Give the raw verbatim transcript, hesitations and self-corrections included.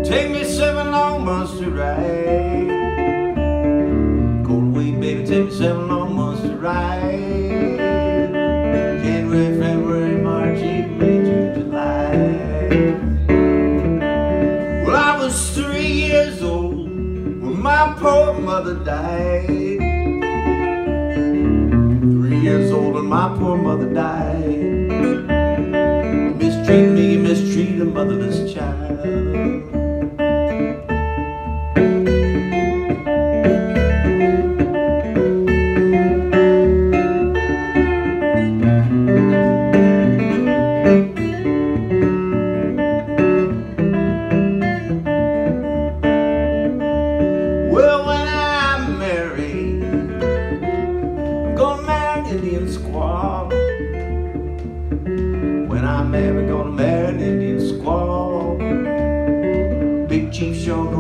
Take me seven long months to ride. Go away, baby, take me seven long months to ride. January, February, March, April, May, June, July. Well, I was three years old when my poor mother died. Three years old when my poor mother died. Mistreat me, mistreat a motherless child. Indian squaw. When I'm married, gonna marry an Indian squaw. Big Chief Sean